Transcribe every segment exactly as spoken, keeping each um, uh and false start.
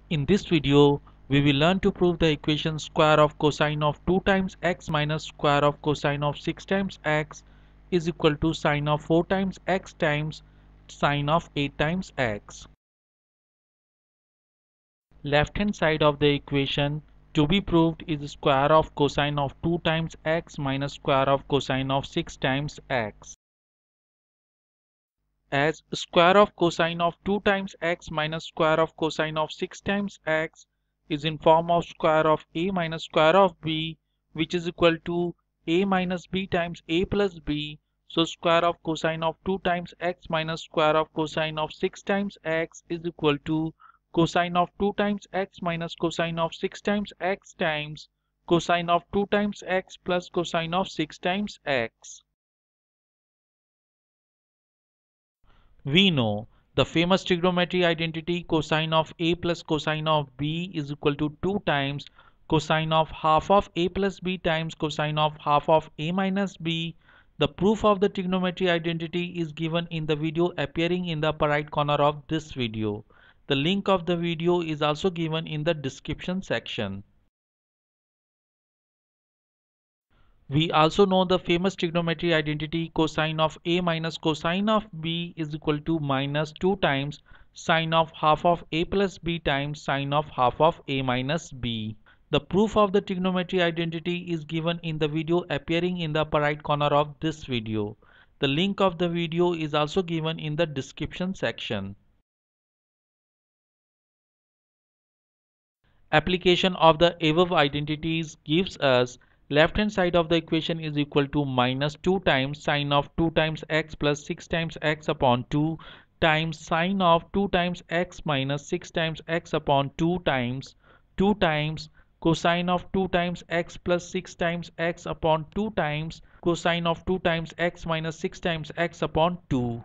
In this video, we will learn to prove the equation square of cosine of two times x minus square of cosine of six times x is equal to sine of four times x times sine of eight times x. Left hand side of the equation to be proved is square of cosine of two times x minus square of cosine of six times x. As square of cosine of two times x minus square of cosine of six times x is in form of square of a minus square of b, which is equal to a minus b times a plus b. So square of cosine of two times x minus square of cosine of six times x is equal to cosine of two times x minus cosine of six times x times cosine of two times x plus cosine of six times x. We know the famous trigonometry identity cosine of a plus cosine of b is equal to two times cosine of half of a plus b times cosine of half of a minus b. The proof of the trigonometry identity is given in the video appearing in the upper right corner of this video. The link of the video is also given in the description section. We also know the famous trigonometry identity cosine of a minus cosine of b is equal to minus two times sine of half of a plus b times sine of half of a minus b. The proof of the trigonometry identity is given in the video appearing in the upper right corner of this video. The link of the video is also given in the description section. Application of the above identities gives us left hand side of the equation is equal to minus two times sine of two times x plus six times x upon two times sine of two times x minus six times x upon two times two times cosine of two times x plus six times x upon two times cosine of two times x minus six times x upon two.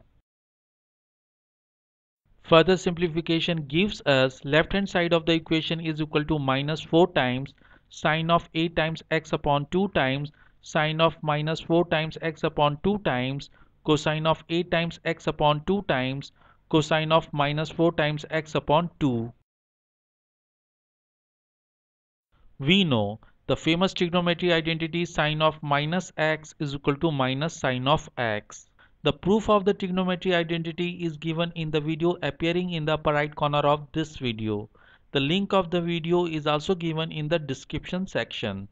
Further simplification gives us left hand side of the equation is equal to minus four times sine of eight times x upon two times sine of minus four times x upon two times cosine of eight times x upon two times cosine of minus four times x upon two. We know the famous trigonometry identity sine of minus x is equal to minus sine of x. The proof of the trigonometry identity is given in the video appearing in the upper right corner of this video. The link of the video is also given in the description section.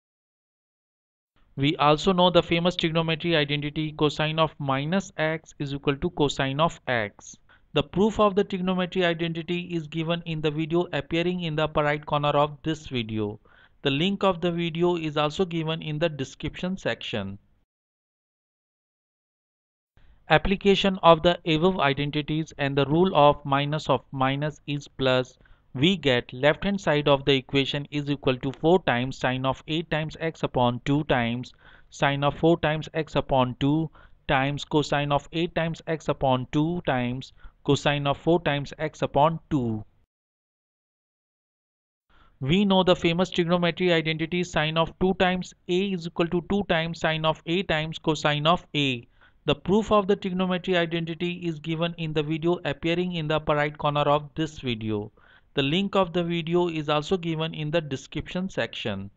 We also know the famous trigonometry identity cosine of minus x is equal to cosine of x. The proof of the trigonometry identity is given in the video appearing in the upper right corner of this video. The link of the video is also given in the description section. Application of the above identities and the rule of minus of minus is plus. We get left hand side of the equation is equal to four times sine of eight times x upon two times sine of four times x upon two times cosine of eight times x upon two times cosine of four times x upon two. We know the famous trigonometry identity sine of two times a is equal to two times sine of a times cosine of a. The proof of the trigonometry identity is given in the video appearing in the upper right corner of this video. The link of the video is also given in the description section.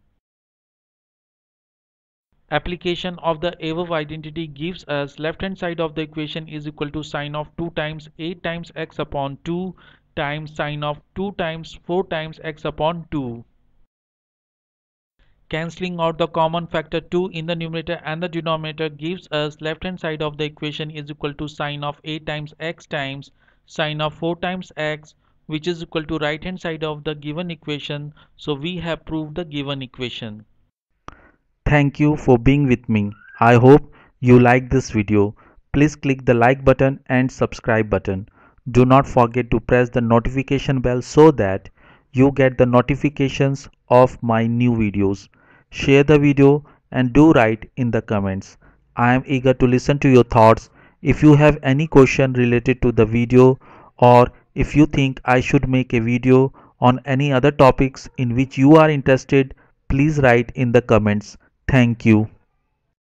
Application of the above identity gives us left hand side of the equation is equal to sine of two times eight times x upon two times sine of two times four times x upon two. Cancelling out the common factor two in the numerator and the denominator gives us left hand side of the equation is equal to sine of eight times x times sine of four times x, which is equal to right hand side of the given equation. So we have proved the given equation. Thank you for being with me. I hope you like this video. Please click the like button and subscribe button. Do not forget to press the notification bell so that you get the notifications of my new videos. Share the video and do write in the comments. I am eager to listen to your thoughts. If you have any question related to the video, or if you think I should make a video on any other topics in which you are interested, please write in the comments. Thank you.